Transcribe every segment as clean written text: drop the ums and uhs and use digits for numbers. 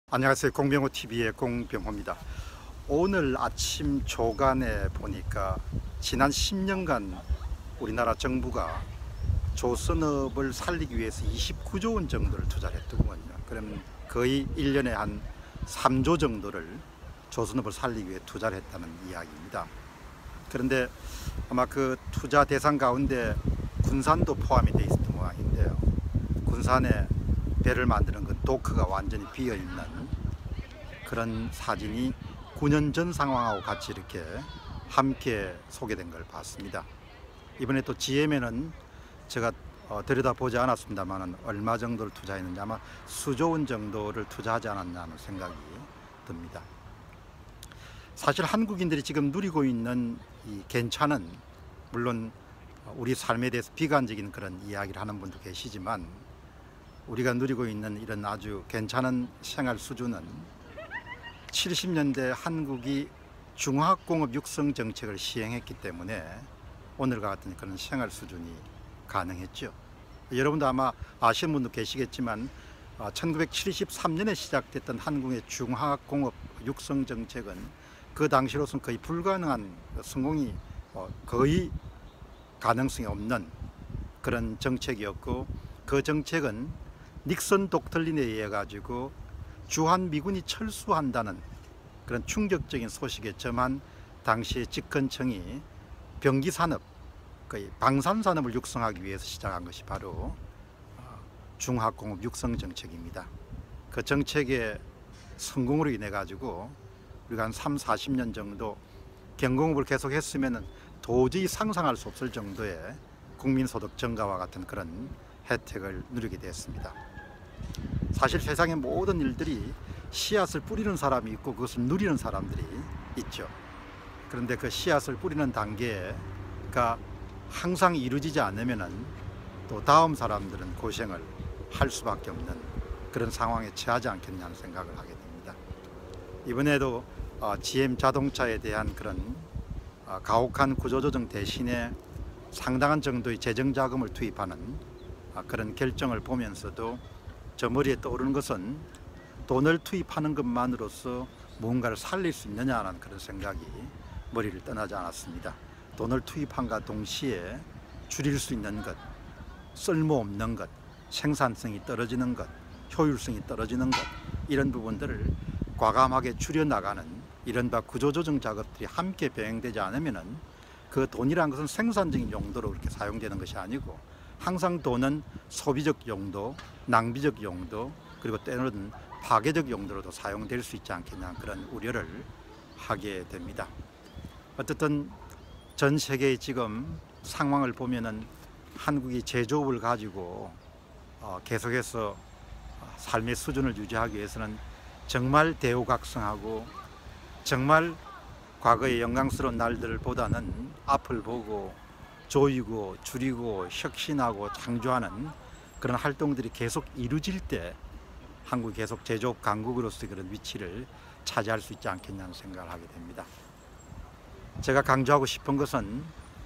안녕하세요. 공병호TV의 공병호입니다. 오늘 아침 조간에 보니까 지난 10년간 우리나라 정부가 조선업을 살리기 위해서 29조 원 정도를 투자를 했더군요. 그럼 거의 1년에 한 3조 정도를 조선업을 살리기 위해 투자를 했다는 이야기입니다. 그런데 아마 그 투자 대상 가운데 군산도 포함이 되어 있었던 모양인데요. 군산에 배를 만드는 그 도크가 완전히 비어있는 그런 사진이 9년 전 상황하고 같이 이렇게 함께 소개된 걸 봤습니다. 이번에 또 GM에는 제가 들여다보지 않았습니다만 얼마 정도를 투자했는지 아마 수조 원 정도를 투자하지 않았냐는 생각이 듭니다. 사실 한국인들이 지금 누리고 있는 이 괜찮은, 물론 우리 삶에 대해서 비관적인 그런 이야기를 하는 분도 계시지만 우리가 누리고 있는 이런 아주 괜찮은 생활 수준은 70년대 한국이 중화학공업 육성 정책을 시행했기 때문에 오늘과 같은 그런 생활 수준이 가능했죠. 여러분도 아마 아시는 분도 계시겠지만 1973년에 시작됐던 한국의 중화학공업 육성 정책은 그 당시로서는 거의 불가능한, 성공이 거의 가능성이 없는 그런 정책이었고, 그 정책은 닉슨 독트린에 의해 가지고 주한미군이 철수한다는 그런 충격적인 소식에 점한 당시의 집권청이 병기산업, 거의 방산산업을 육성하기 위해서 시작한 것이 바로 중화학공업 육성 정책입니다. 그 정책의 성공으로 인해 가지고 우리가 한 30-40년 정도 경공업을 계속 했으면 도저히 상상할 수 없을 정도의 국민소득 증가와 같은 그런 혜택을 누리게 되었습니다. 사실 세상의 모든 일들이 씨앗을 뿌리는 사람이 있고 그것을 누리는 사람들이 있죠. 그런데 그 씨앗을 뿌리는 단계가 항상 이루어지지 않으면은 또 다음 사람들은 고생을 할 수밖에 없는 그런 상황에 처하지 않겠냐는 생각을 하게 됩니다. 이번에도 GM 자동차에 대한 그런 가혹한 구조조정 대신에 상당한 정도의 재정 자금을 투입하는 그런 결정을 보면서도 저 머리에 떠오르는 것은 돈을 투입하는 것만으로서 무언가를 살릴 수 있느냐는 그런 생각이 머리를 떠나지 않았습니다. 돈을 투입함과 동시에 줄일 수 있는 것, 쓸모없는 것, 생산성이 떨어지는 것, 효율성이 떨어지는 것, 이런 부분들을 과감하게 줄여나가는 이른바 구조조정 작업들이 함께 병행되지 않으면 그 돈이라는 것은 생산적인 용도로 그렇게 사용되는 것이 아니고 항상 돈은 소비적 용도, 낭비적 용도, 그리고 때로는 파괴적 용도로도 사용될 수 있지 않겠냐, 그런 우려를 하게 됩니다. 어쨌든 전 세계의 지금 상황을 보면은 한국이 제조업을 가지고 계속해서 삶의 수준을 유지하기 위해서는 정말 대우각성하고 정말 과거의 영광스러운 날들보다는 앞을 보고 조이고 줄이고 혁신하고 창조하는 그런 활동들이 계속 이루어질 때 한국이 계속 제조업 강국으로서의 그런 위치를 차지할 수 있지 않겠냐는 생각을 하게 됩니다. 제가 강조하고 싶은 것은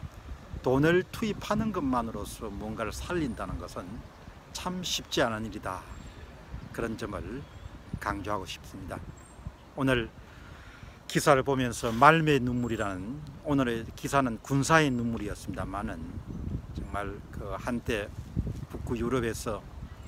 돈을 투입하는 것만으로서 뭔가를 살린다는 것은 참 쉽지 않은 일이다, 그런 점을 강조하고 싶습니다. 오늘 기사를 보면서 말매의 눈물이라는, 오늘의 기사는 군사의 눈물이었습니다만은 정말 그 한때 북구 유럽에서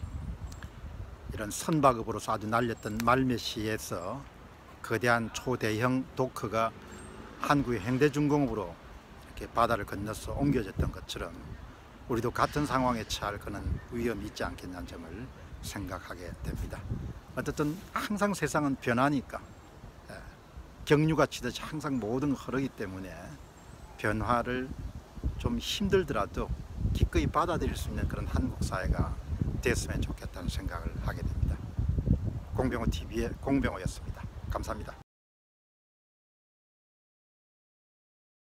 이런 선박업으로서 아주 날렸던 말매시에서 거대한 초대형 도크가 한국의 현대중공업으로 이렇게 바다를 건너서 옮겨졌던 것처럼 우리도 같은 상황에 처할 그런 위험이 있지 않겠냐는 점을 생각하게 됩니다. 어쨌든 항상 세상은 변하니까, 경류가 치듯이 항상 모든 흐르기 때문에 변화를 좀 힘들더라도 기꺼이 받아들일 수 있는 그런 한국 사회가 됐으면 좋겠다는 생각을 하게 됩니다. 공병호TV의 공병호였습니다. 감사합니다.